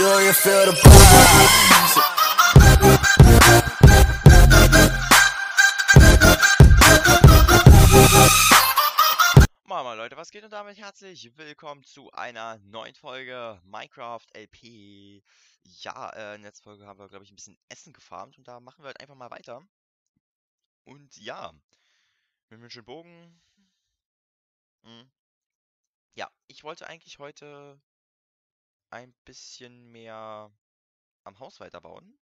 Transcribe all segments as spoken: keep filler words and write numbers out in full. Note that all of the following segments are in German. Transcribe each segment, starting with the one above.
Do you feel the vibes? Moin moin Leute, was geht und damit herzlich willkommen zu einer neuen Folge Minecraft L P. Ja, äh, in der letzten Folge haben wir, glaube ich, ein bisschen Essen gefarmt und da machen wir halt einfach mal weiter. Und ja, mit einem schönen Bogen. Hm. Ja, ich wollte eigentlich heute ein bisschen mehr am Haus weiterbauen,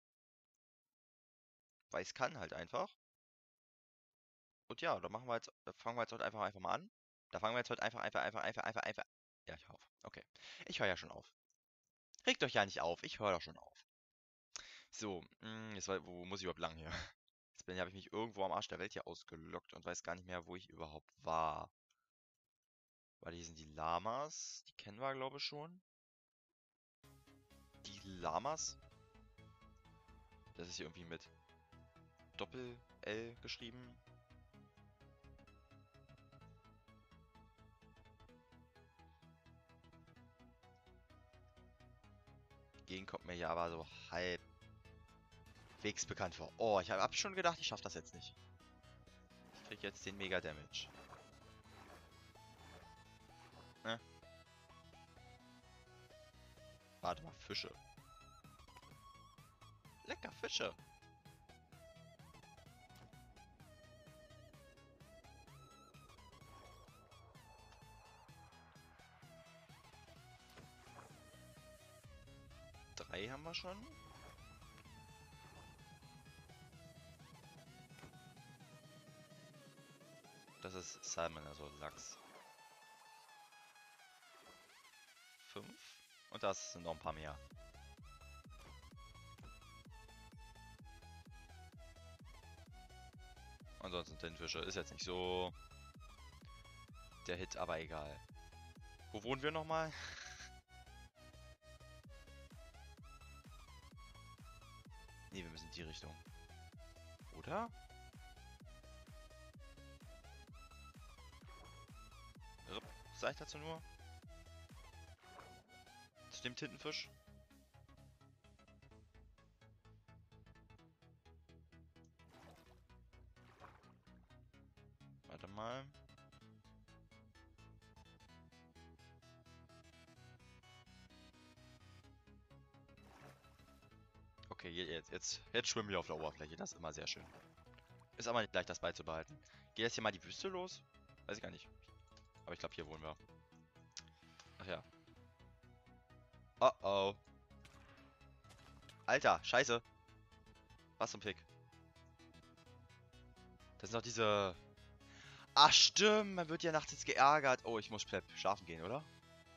weil ich es kann halt einfach. Und ja, da machen wir jetzt, da fangen wir jetzt heute einfach einfach mal an. Da fangen wir jetzt heute einfach, einfach, einfach, einfach, einfach, einfach. Ja, ich hör auf. Okay. Ich höre ja schon auf. Regt euch ja nicht auf, ich höre doch schon auf. So, mh, jetzt war, wo muss ich überhaupt lang hier? Jetzt bin, habe ich mich irgendwo am Arsch der Welt hier ausgeloggt und weiß gar nicht mehr, wo ich überhaupt war. Weil hier sind die Lamas, die kennen wir, glaube ich, schon. Die Lamas? Das ist hier irgendwie mit Doppel-L geschrieben. Die Gegend kommt mir ja aber so halbwegs bekannt vor. Oh, ich habe hab schon gedacht, ich schaffe das jetzt nicht. Ich krieg jetzt den Mega Damage. Ne? Warte mal, Fische. Lecker Fische. Drei haben wir schon. Das ist Salmon, also Lachs. Fünf. Und das sind noch ein paar mehr. Ansonsten Tintenfische ist jetzt nicht so der Hit, aber egal. Wo wohnen wir nochmal? Ne, wir müssen in die Richtung. Oder? Ripp, sag ich dazu nur? Zu dem Tintenfisch? Warte mal. Okay, jetzt, jetzt, jetzt schwimmen wir auf der Oberfläche. Das ist immer sehr schön. Ist aber nicht leicht, das beizubehalten. Geht jetzt hier mal die Wüste los? Weiß ich gar nicht. Aber ich glaube, hier wohnen wir. Ach ja. Oh oh. Alter, scheiße. Was zum Fick? Das sind doch diese... Ach stimmt, man wird ja nachts jetzt geärgert. Oh, ich muss schlafen gehen, oder?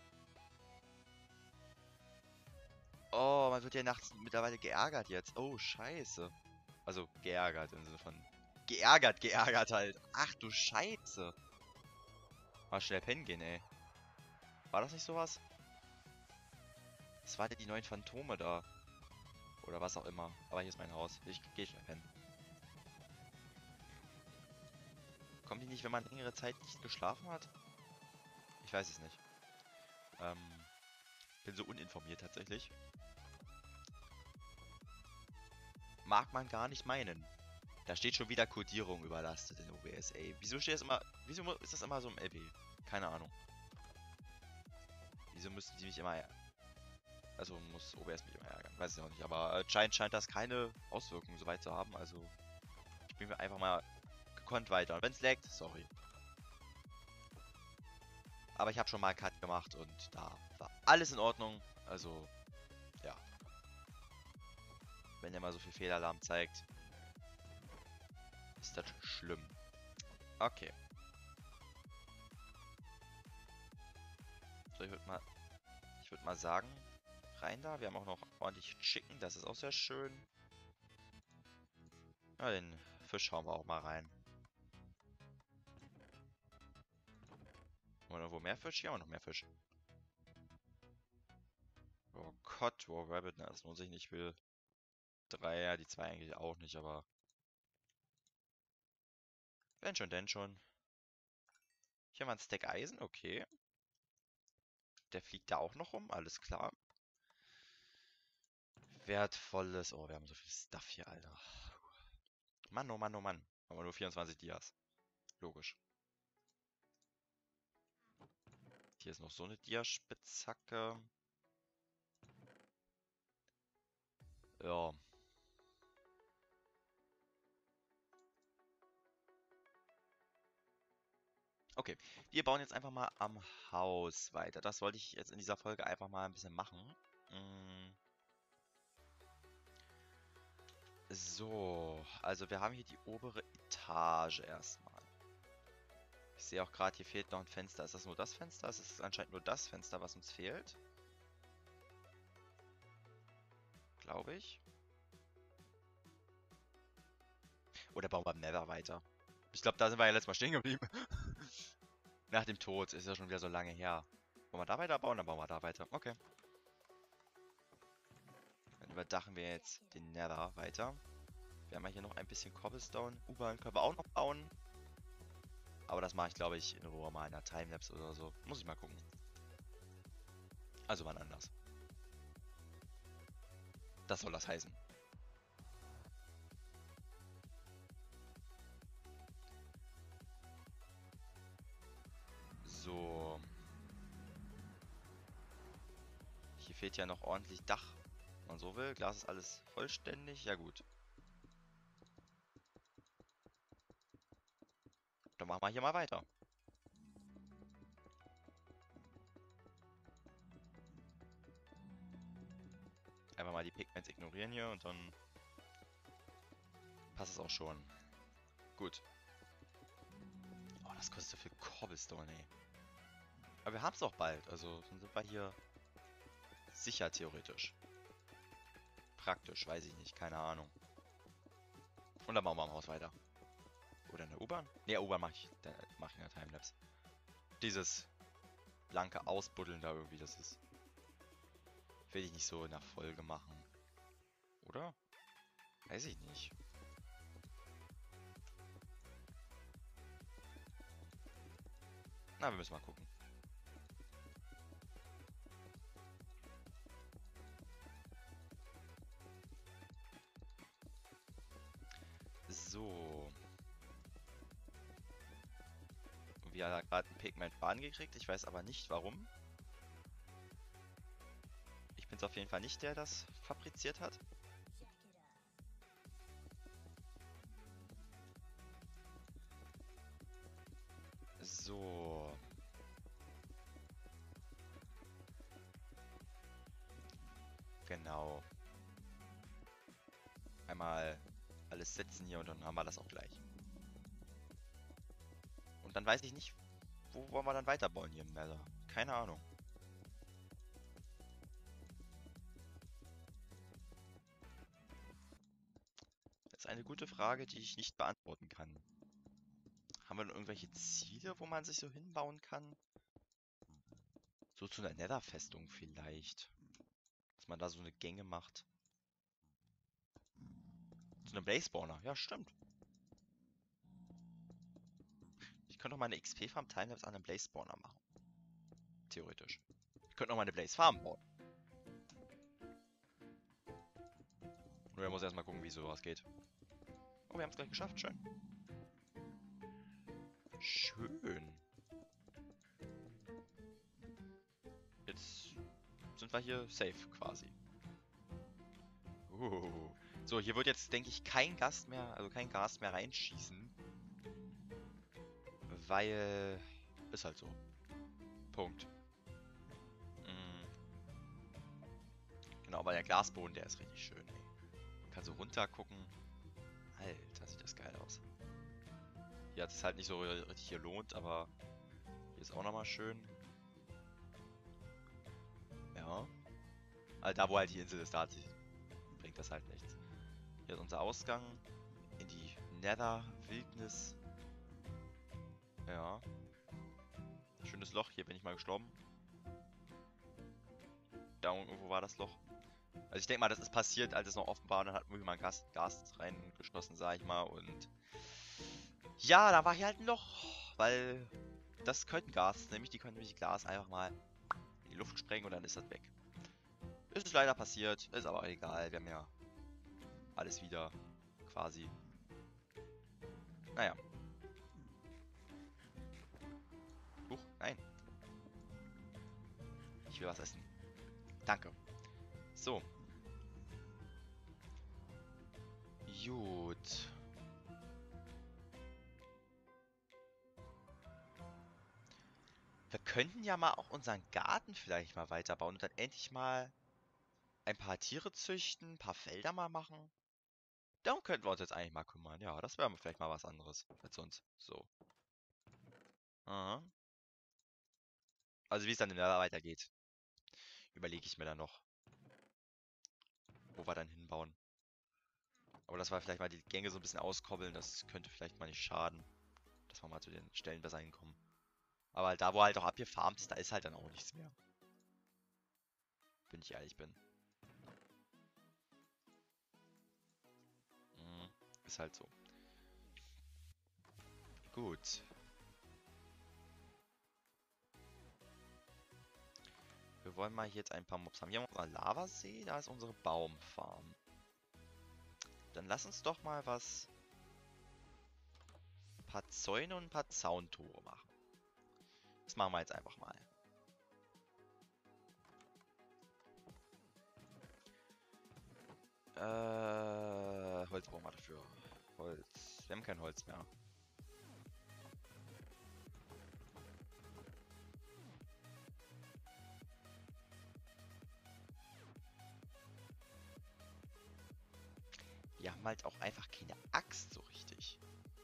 Oh, man wird ja nachts mittlerweile geärgert jetzt. Oh, scheiße. Also, geärgert im Sinne von... Geärgert, geärgert halt. Ach du Scheiße. Mal schnell pennen gehen, ey. War das nicht sowas? Das waren ja die neuen Phantome da. Oder was auch immer. Aber hier ist mein Haus. Ich gehe schnell pennen. Kommen die nicht, wenn man längere Zeit nicht geschlafen hat? Ich weiß es nicht. Ähm, bin so uninformiert tatsächlich. Mag man gar nicht meinen. Da steht schon wieder Codierung überlastet in O B S, ey. Wieso steht das immer... Wieso ist das immer so im L P? Keine Ahnung. Wieso müssten die mich immer... Also muss O B S mich immer ärgern. Weiß ich auch nicht. Aber anscheinend scheint das keine Auswirkungen soweit zu haben. Also spielen wir einfach mal gekonnt weiter. Und wenn es laggt, sorry. Aber ich habe schon mal einen Cut gemacht und da war alles in Ordnung. Also, ja. Wenn der mal so viel Fehlalarm zeigt, ist das schlimm. Okay. So, ich würde mal, ich würde mal sagen, rein da. Wir haben auch noch ordentlich Chicken, das ist auch sehr schön. Ja, den Fisch hauen wir auch mal rein. Haben wir noch wo mehr Fisch? Hier haben wir noch mehr Fisch. Oh Gott, War Rabbit, na, das lohnt sich nicht für drei, ja, die zwei eigentlich auch nicht, aber wenn schon, denn schon. Hier haben wir ein Stack Eisen, okay. Der fliegt da auch noch rum, alles klar. Wertvolles. Oh, wir haben so viel Stuff hier, Alter. Mann, oh Mann, oh Mann. Aber nur vierundzwanzig Dias. Logisch. Hier ist noch so eine Diaspitzhacke. Ja. Okay, wir bauen jetzt einfach mal am Haus weiter. Das wollte ich jetzt in dieser Folge einfach mal ein bisschen machen. Mm. So, also wir haben hier die obere Etage erstmal. Ich sehe auch gerade, hier fehlt noch ein Fenster. Ist das nur das Fenster? Es ist anscheinend nur das Fenster, was uns fehlt. Glaube ich. Oder bauen wir am Nether weiter? Ich glaube, da sind wir ja letztes Mal stehen geblieben. Nach dem Tod. Ist ja schon wieder so lange her. Wollen wir da weiter bauen? Dann bauen wir da weiter. Okay. Dann überdachen wir jetzt den Nether weiter. Wir haben ja hier noch ein bisschen Cobblestone. U-Bahn können wir auch noch bauen. Aber das mache ich, glaube ich, in Ruhe mal in einer Timelapse oder so. Muss ich mal gucken. Also wann anders. Das soll das heißen. So. Hier fehlt ja noch ordentlich Dach. Wenn man so will. Glas ist alles vollständig. Ja gut. Dann machen wir hier mal weiter. Einfach mal die Pigments ignorieren hier und dann passt es auch schon. Gut. Oh, das kostet so viel Cobblestone, ey. Aber wir haben es auch bald. Also dann sind wir hier sicher theoretisch. Praktisch, weiß ich nicht. Keine Ahnung. Und dann bauen wir am Haus weiter. Oder in der U-Bahn? Ne, U-Bahn mache ich, mach ich in der Timelapse. Dieses blanke Ausbuddeln da irgendwie, das ist... Will ich nicht so in der Folge machen. Oder? Weiß ich nicht. Na, wir müssen mal gucken. So. Wir haben gerade einen Pigment-Bahn gekriegt. Ich weiß aber nicht warum. Ich bin es auf jeden Fall nicht, der das fabriziert hat. So. Genau. Einmal alles setzen hier und dann haben wir das auch gleich. Und dann weiß ich nicht, wo wollen wir dann weiterbauen hier im Nether. Keine Ahnung. Das ist eine gute Frage, die ich nicht beantworten kann. Haben wir denn irgendwelche Ziele, wo man sich so hinbauen kann? So zu einer Nether-Festung vielleicht. Dass man da so eine Gänge macht. Zu einem Blaze-Spawner. Ja, stimmt. Ich könnte auch mal eine X P-Farm Timelapse an einem Blaze-Spawner machen. Theoretisch. Ich könnte noch mal eine Blaze-Farm bauen. Nur er muss erstmal gucken, wie sowas geht. Oh, wir haben es gleich geschafft. Schön. Schön. Jetzt sind wir hier safe quasi. Uh. So, hier wird jetzt, denke ich, kein Gast mehr, also kein Gas mehr reinschießen. Weil... Ist halt so. Punkt. Mhm. Genau, weil der Glasboden, der ist richtig schön, ey. Man kann so runter gucken. Alter, sieht das geil aus. Hier hat es halt nicht so richtig gelohnt, aber hier ist auch nochmal schön. Ja. Also da, wo halt die Insel ist, da hat sie, bringt das halt nichts. Hier ist unser Ausgang in die Nether-Wildnis. Ja. Schönes Loch, hier bin ich mal gestorben. Da irgendwo war das Loch. Also ich denke mal, das ist passiert, als es noch offen war und dann hat irgendwie mal Gas, Gas reingeschlossen, sag ich mal. Und ja, da war hier halt ein Loch, weil das könnte Gas, nämlich die können nämlich Glas einfach mal in die Luft sprengen und dann ist das weg. Es ist leider passiert, ist aber egal, wir haben ja alles wieder, quasi. Naja. Huch, nein. Ich will was essen. Danke. So. Gut. Wir könnten ja mal auch unseren Garten vielleicht mal weiterbauen und dann endlich mal ein paar Tiere züchten, ein paar Felder mal machen. Darum könnten wir uns jetzt eigentlich mal kümmern. Ja, das wäre vielleicht mal was anderes als sonst. So. Aha. Also wie es dann in der weitergeht, überlege ich mir dann noch, wo wir dann hinbauen. Aber dass wir vielleicht mal die Gänge so ein bisschen auskoppeln, das könnte vielleicht mal nicht schaden. Dass wir mal zu den Stellen besser hinkommen. Aber halt da, wo halt auch abgefarmt ist, da ist halt dann auch nichts mehr. Wenn ich ehrlich bin. Mhm. Ist halt so. Gut. Wir wollen mal hier jetzt ein paar Mobs haben. Hier haben wir unseren Lavasee, da ist unsere Baumfarm. Dann lass uns doch mal was... Ein paar Zäune und ein paar Zauntore machen. Das machen wir jetzt einfach mal. Äh, Holz brauchen wir dafür. Holz. Wir haben kein Holz mehr. Wir haben halt auch einfach keine Axt so richtig.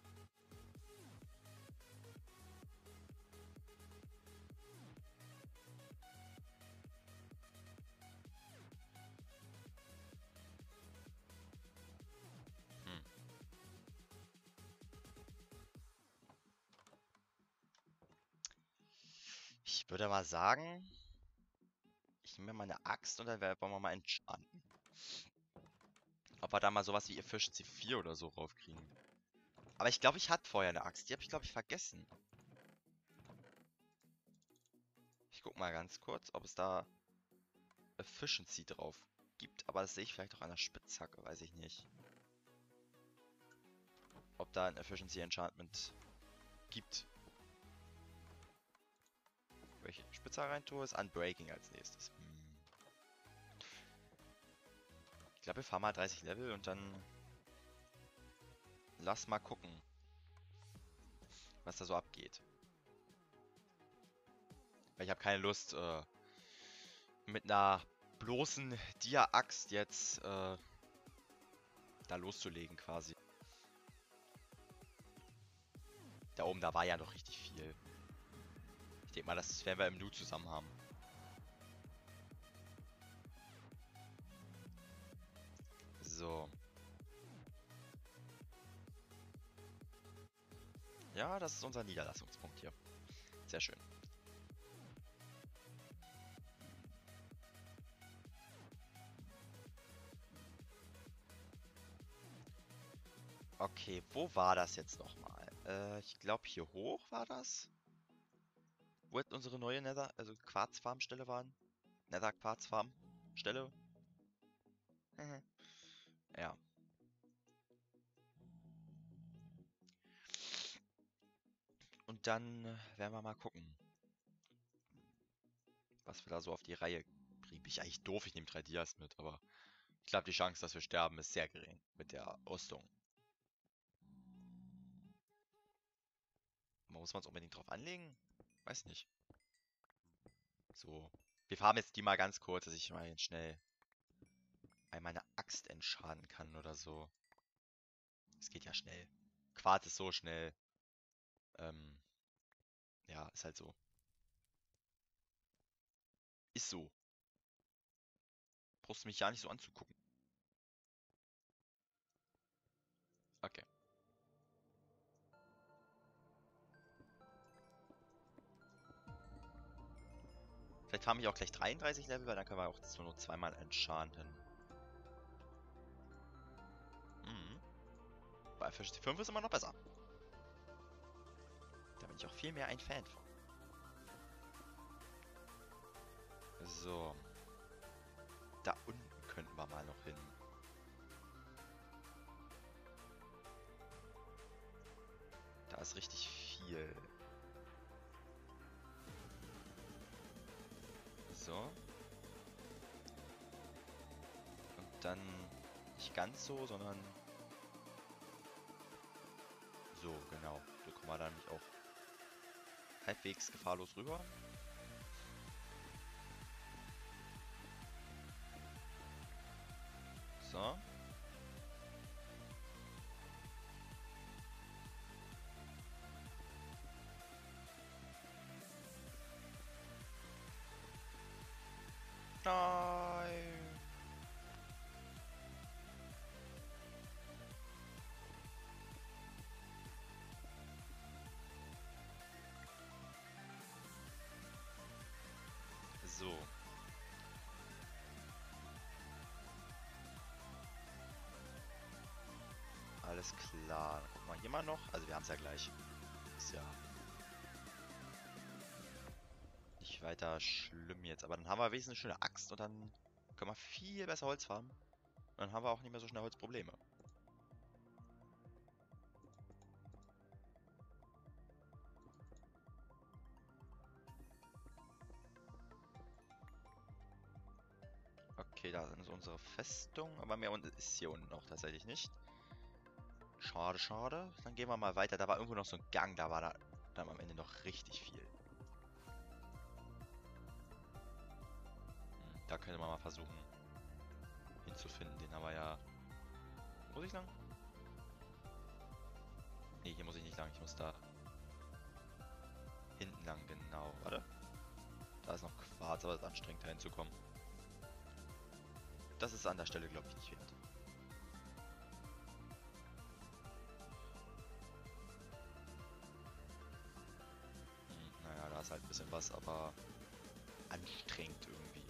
Hm. Ich würde mal sagen, ich nehme mir mal eine Axt und dann wollen wir mal enchanten. Ob wir da mal sowas wie Efficiency vier oder so raufkriegen. Aber ich glaube, ich hatte vorher eine Axt. Die habe ich, glaube ich, vergessen. Ich guck mal ganz kurz, ob es da Efficiency drauf gibt. Aber das sehe ich vielleicht auch an der Spitzhacke, weiß ich nicht. Ob da ein Efficiency Enchantment gibt. Welche Spitzhacke rein tue, ist Unbreaking als nächstes. Hm. Ich glaube, wir fahren mal dreißig Level und dann lass mal gucken, was da so abgeht. Weil ich habe keine Lust, äh, mit einer bloßen Dia-Axt jetzt äh, da loszulegen quasi. Da oben, da war ja noch richtig viel. Ich denke mal, das werden wir im Nu zusammen haben. So. Ja, das ist unser Niederlassungspunkt hier. Sehr schön. Okay, wo war das jetzt nochmal? Äh, ich glaube hier hoch war das. Wo jetzt unsere neue Nether, also Quarzfarmstelle waren. Nether Quarzfarmstelle. Ja. Und dann werden wir mal gucken, was wir da so auf die Reihe kriegen. Bin ich eigentlich doof, ich nehme drei Dias mit, aber ich glaube, die Chance, dass wir sterben, ist sehr gering mit der Rüstung. Muss man es unbedingt drauf anlegen? Weiß nicht. So. Wir farmen jetzt die mal ganz kurz, dass ich mal jetzt schnell einmal eine Axt entschaden kann oder so. Es geht ja schnell. Quarz ist so schnell. Ähm, ja, ist halt so. Ist so. Brauchst du mich ja nicht so anzugucken. Okay. Vielleicht farme ich auch gleich dreiunddreißig Level, weil dann können wir auch das nur zweimal enchanten. Mhm. Bei Efficiency fünf ist immer noch besser. Da bin ich auch viel mehr ein Fan von. So. Da unten könnten wir mal noch hin. Da ist richtig viel. So. Und dann nicht ganz so, sondern so, genau. So kommen wir da nämlich auch halbwegs gefahrlos rüber. So. Nein. So. Alles klar. Dann gucken wir hier mal noch. Also wir haben es ja gleich. Ist ja nicht weiter schlimm jetzt. Aber dann haben wir wenigstens eine schöne Axt und dann können wir viel besser Holz farmen. Und dann haben wir auch nicht mehr so schnell Holzprobleme. Okay, da ist unsere Festung. Aber mehr ist hier unten noch tatsächlich nicht. Schade, schade. Dann gehen wir mal weiter. Da war irgendwo noch so ein Gang. Da war da dann am Ende noch richtig viel. Hm, da könnte man mal versuchen hinzufinden. Den haben wir ja... Muss ich lang? Ne, hier muss ich nicht lang. Ich muss da hinten lang, genau. Warte. Da ist noch Quarz, aber es ist anstrengend, da hinzukommen. Das ist an der Stelle, glaube ich, nicht wert. Hm, naja, da ist halt ein bisschen was, aber anstrengend irgendwie.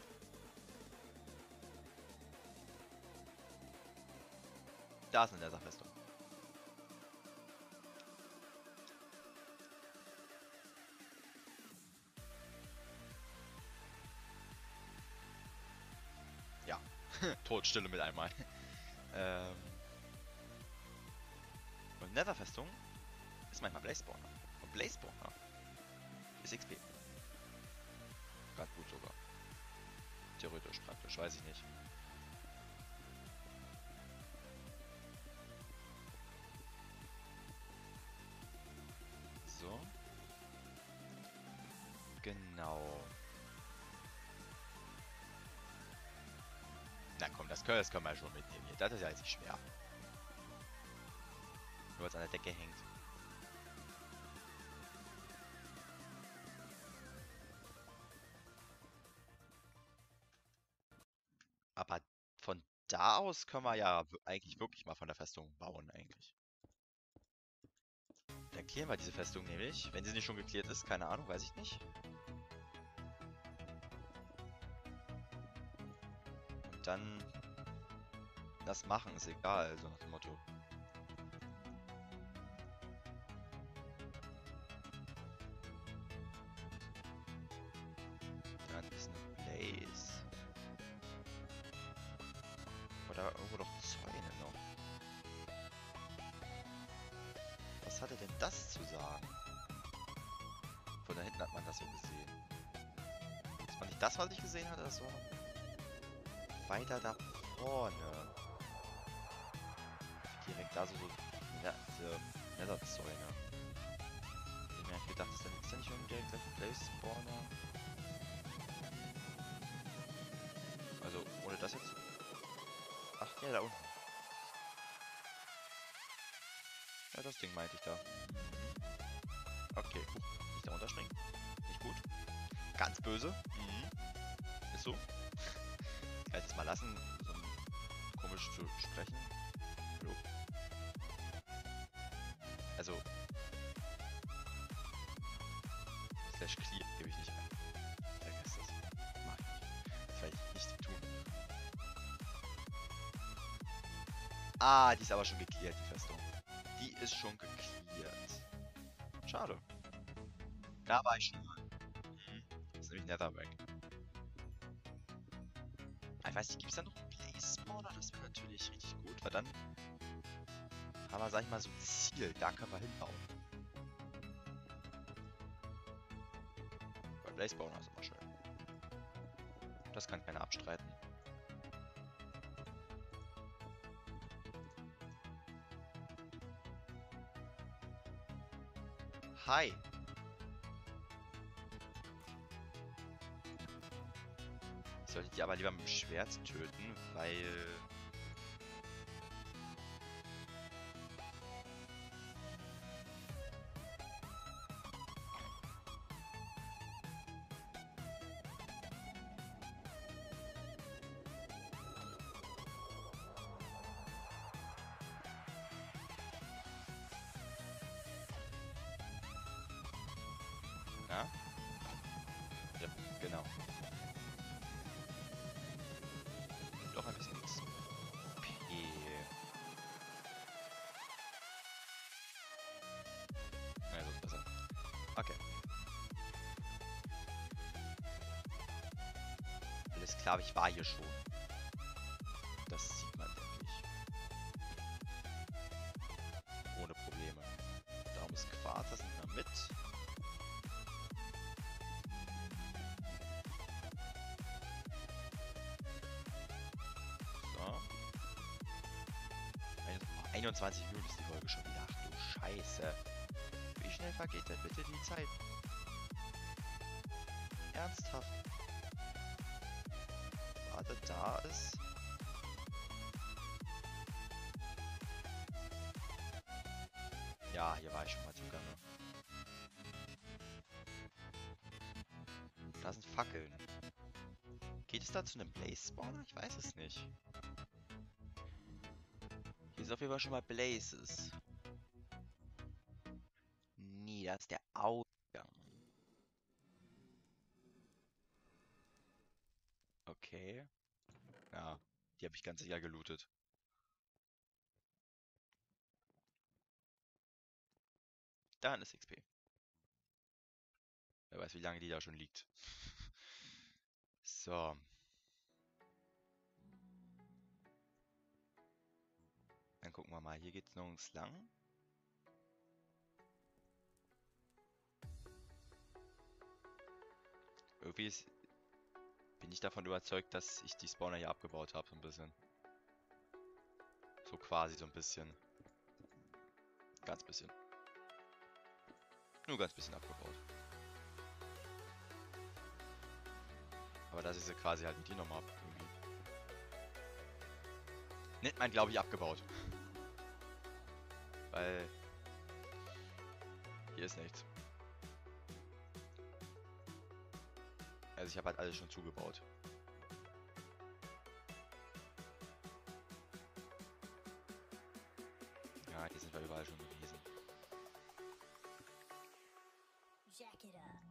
Da ist eine Netherfestung. Ja, Todstille mit einmal. ähm Und Netherfestung ist manchmal Blazespawner. Und Blazespawner ist X P. Ganz gut sogar. Theoretisch, praktisch, weiß ich nicht. So. Genau. Na komm, das können, das können wir schon mitnehmen hier. Das ist ja jetzt nicht schwer. Nur weil es an der Decke hängt. Aber von da aus können wir ja eigentlich wirklich mal von der Festung bauen, eigentlich. Dann clearen wir diese Festung nämlich. Wenn sie nicht schon geklärt ist, keine Ahnung, weiß ich nicht. Und dann das machen, ist egal, so nach dem Motto. Dann ist eine Blaze. Oder irgendwo doch Zäune noch. Was hatte denn das zu sagen? Von da hinten hat man das so gesehen. Das war nicht das, was ich gesehen hatte, das war weiter da vorne. Direkt da so, so ja, diese Nether-Zäune. Ich hab mir eigentlich gedacht, ist da ist da nicht schon direkt gleich ein Place-Spawner? Also, ohne das jetzt... Ach, ja, da unten. Ja, das Ding meinte ich da. Okay, gut. Nicht da runterspringen. Nicht gut. Ganz böse. Mhm. Ist so. Kann ich das mal lassen, so komisch zu sprechen. Hallo. Also. Slash clear gebe ich nicht ein. Vergesst das. Mach ich nicht. Das werde ich nicht tun. Ah, die ist aber schon geklärt, die Festung. Die ist schon geklärt. Schade. Da war ich schon mal. Mhm. Das ist nämlich Netherrack. Ich weiß weiß nicht, gibt es da noch einen Blaze-Spawner? Das wäre natürlich richtig gut, weil dann haben wir, sag ich mal, so ein Ziel. Da können wir hinbauen. Weil Blaze-Spawner ist immer schön. Das kann keiner abstreiten. Hi! Ich sollte die aber lieber mit dem Schwert töten, weil... Na? Ja, genau. Doch ein bisschen X P. Ja, so ist besser. Okay. Alles klar, ich war hier schon. Das sieht man, denke ich. Ohne Probleme. Darum ist Quarz, das nimmt man mit. So. einundzwanzig Minuten ist die Folge schon wieder. Ach du Scheiße. Wie schnell vergeht denn bitte die Zeit? Ernsthaft? Warte, da ist... Ja, hier war ich schon mal zugange. Da sind Fackeln. Geht es da zu einem Blaze-Spawner? Ich weiß es nicht. Hier ist auf jeden Fall schon mal Blazes. Nee, das ist der Ausgang. Okay. Ja, die habe ich ganz sicher gelootet. Da ist X P. Wer weiß, wie lange die da schon liegt. So. Dann gucken wir mal. Hier geht es nirgends lang. Irgendwie ist, bin ich davon überzeugt, dass ich die Spawner hier abgebaut habe, so ein bisschen. So quasi so ein bisschen. Ganz bisschen. Nur ganz bisschen abgebaut. Aber dass ich sie quasi halt mit die nochmal hab, irgendwie. Nennt man, glaube ich, abgebaut. Weil... Hier ist nichts. Also ich habe halt alles schon zugebaut. Ja, hier sind wir überall schon gewesen. Jack it up.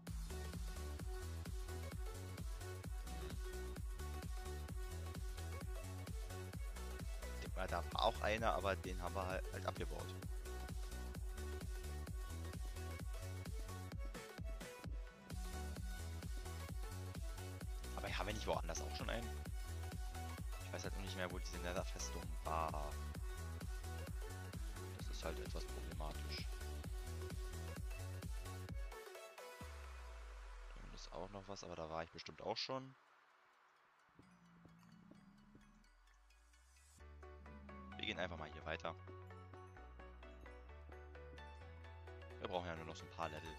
Ich denke mal, da war auch einer, aber den haben wir halt, halt abgebaut. Aber haben wir nicht woanders auch schon einen? Ich weiß halt noch nicht mehr, wo diese Nether-Festung war. Das ist halt etwas problematisch. Da ist auch noch was, aber da war ich bestimmt auch schon. Wir gehen einfach mal hier weiter. Wir brauchen ja nur noch so ein paar Level.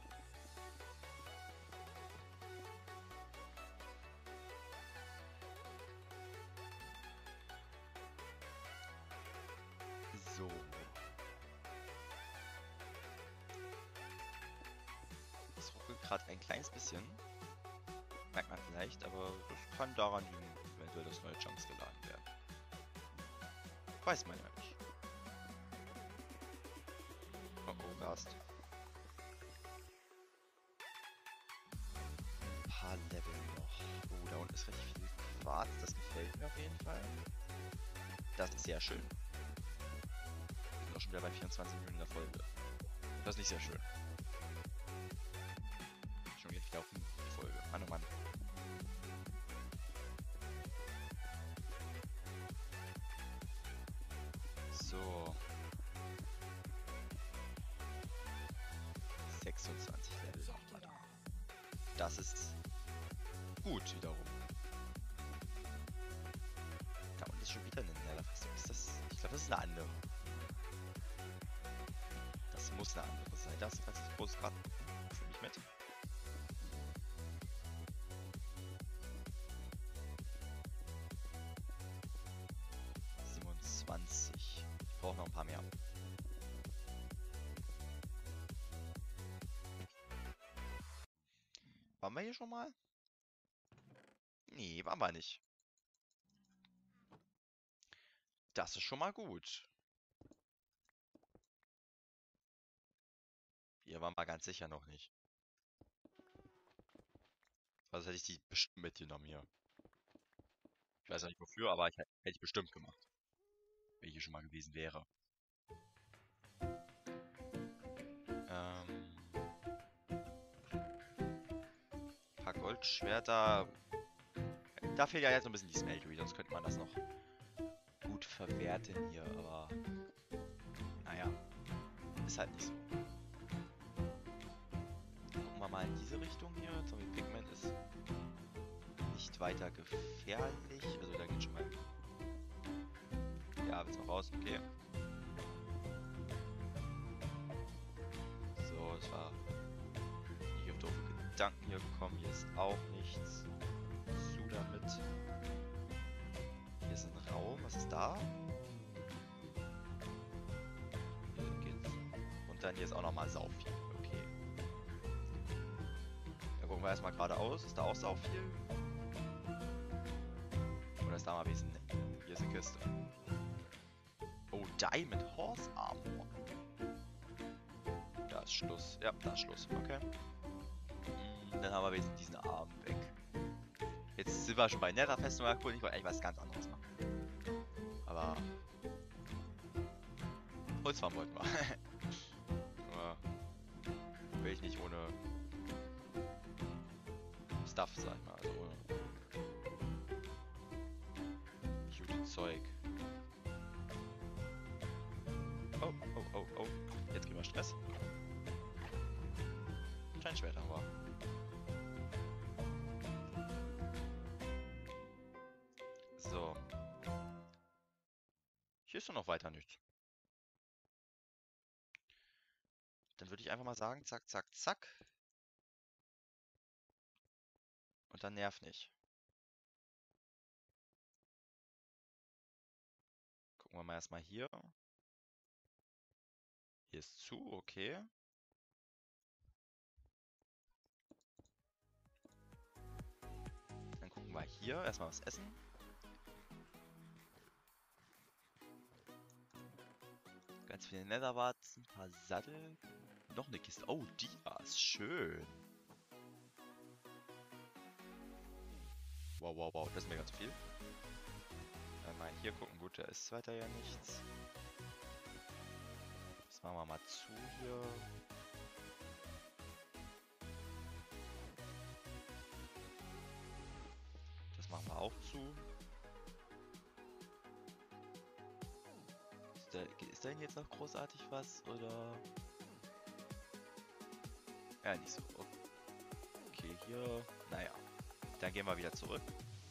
So. Es ruckelt gerade ein kleines bisschen. Merkt man vielleicht, aber das kann daran liegen, eventuell, dass neue Chunks geladen werden. Weiß man ja nicht. Oh, oh, Gast. Ein paar Level noch. Oh, da unten ist recht viel Quarz. Das gefällt mir auf jeden Fall. Das ist sehr schön. Wir sind auch schon wieder bei vierundzwanzig Minuten in der Folge. Das ist nicht sehr schön. Schon wieder auf die Folge. Mann, oh Mann. sechsundzwanzig Level noch mal da. Das ist gut wiederum. Da unten ist schon wieder eine Netherfestung. Ist das? Ich glaube, das ist eine andere. Das muss eine andere sein. Das ist ein ganz großes Grad. Das nehme ich mit. siebenundzwanzig. Ich brauche noch ein paar mehr. Waren wir hier schon mal? Nee, waren wir nicht. Das ist schon mal gut. Hier waren wir ganz sicher noch nicht. Also hätte ich die bestimmt mitgenommen hier. Ich weiß auch nicht wofür, aber ich, hätte ich bestimmt gemacht. Wenn ich hier schon mal gewesen wäre. Ähm. Ein paar Goldschwerter. Da fehlt ja jetzt so ein bisschen die Smeltery, sonst könnte man das noch gut verwerten hier, aber naja, ist halt nicht so. Gucken wir mal in diese Richtung hier. Zombie Pigment ist nicht weiter gefährlich. Also da geht schon mal. Ja, willst noch raus? Okay. So, es war nicht auf doofe Gedanken hier gekommen. Hier ist auch nichts. Zu damit. Hier ist ein Raum. Was ist da? Hier geht's. Und dann hier ist auch nochmal sau viel. Okay. Dann gucken wir erstmal geradeaus. Ist da auch sau viel? Oder ist da mal ein bisschen. Hier ist eine Kiste. Oh, Diamond Horse Armor. Da ist Schluss. Ja, da ist Schluss. Okay. Mm, dann haben wir wenigstens diesen Arm weg. Jetzt sind wir schon bei Netherfestung abgeholt. Ich wollte eigentlich was ganz anderes machen. Aber Holzfarm wollten wir. Nur will ich nicht ohne Stuff, sag ich mal. Also ohne gute Zeug. Oh, oh, oh, oh. Jetzt kriegen wir Stress. Steinschwert haben wir. So. Hier ist doch noch weiter nichts. Dann würde ich einfach mal sagen, zack, zack, zack. Und dann nerv nicht. Gucken wir mal erstmal hier. Hier ist zu, okay. Dann gucken wir hier. Erstmal was essen. Ganz viele Netherwarzen, ein paar Sattel. Noch eine Kiste. Oh, die ist schön. Wow, wow, wow. Das ist mir ganz viel. Mal hier gucken. Gut, da ist weiter ja nichts. Das machen wir mal zu hier. Das machen wir auch zu. Ist da, ist da denn jetzt noch großartig was, oder? Ja, nicht so. Okay, hier. Naja. Dann gehen wir wieder zurück.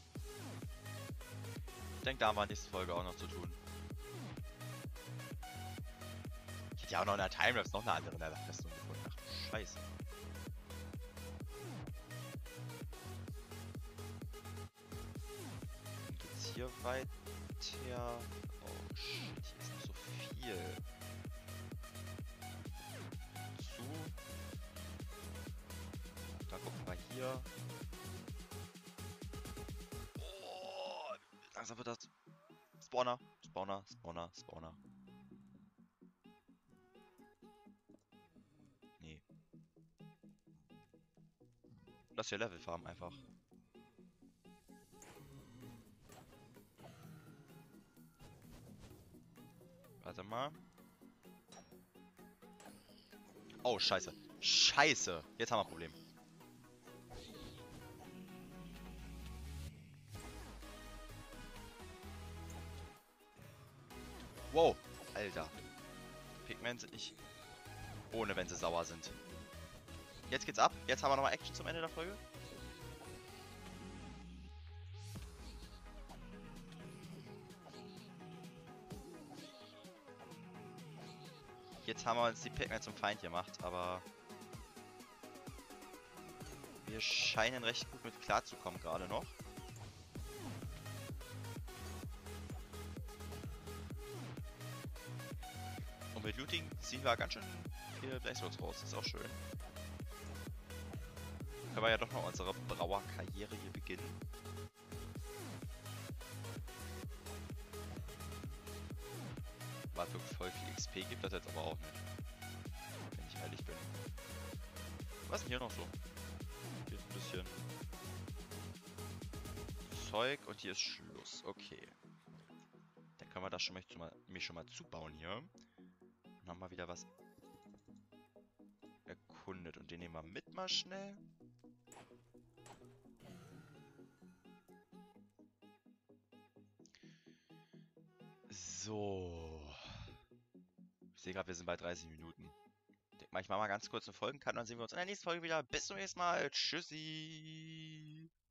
Ich denke, da haben wir nächste Folge auch noch zu tun. Ich hätte ja auch noch in der Timelapse noch eine andere Netherfestung gefunden. Ach, scheiße. Dann geht's hier weiter. Oh shit, hier ist noch so viel. Zu. Da gucken wir hier. Oh, langsam wird das. Spawner, Spawner, Spawner, Spawner. Nee. Lass hier Level farmen einfach. Warte mal. Oh, scheiße. Scheiße. Jetzt haben wir ein Problem. Wow. Alter. Pigment sind nicht ohne, wenn sie sauer sind. Jetzt geht's ab. Jetzt haben wir nochmal Action zum Ende der Folge. Jetzt haben wir uns die Pac-Man zum Feind gemacht, aber wir scheinen recht gut mit klarzukommen gerade noch. Und mit Looting ziehen wir ganz schön viele Blaze-Rolls raus, das ist auch schön. Können wir ja doch noch unsere Brauerkarriere hier beginnen. Was wirklich voll viel X P gibt das jetzt aber auch nicht. Wenn ich ehrlich bin. Was ist denn hier noch so? Hier ist ein bisschen Zeug und hier ist Schluss. Okay. Dann können wir das schon mal, schon mal, mich schon mal zubauen hier. Und haben mal wieder was erkundet. Und den nehmen wir mit mal schnell. So. Ich sehe gerade, wir sind bei dreißig Minuten. Ich denke mal, ich mache mal ganz kurz eine Folgencut und dann sehen wir uns in der nächsten Folge wieder. Bis zum nächsten Mal. Tschüssi.